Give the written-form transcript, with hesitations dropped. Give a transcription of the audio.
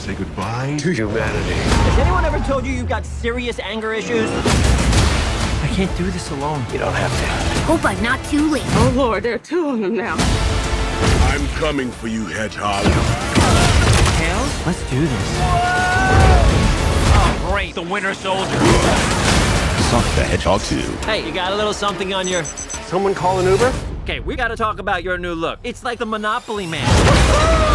say goodbye to humanity. Has anyone ever told you you've got serious anger issues? I can't do this alone. You don't have to. Hope I'm not too late. Oh, Lord, there are two of them now. I'm coming for you, Hedgehog. Tails? Let's do this. Oh, great. The Winter Soldier. Sonic the Hedgehog 2. Hey, you got a little something on your... Someone call an Uber? Okay, we gotta talk about your new look. It's like the Monopoly Man.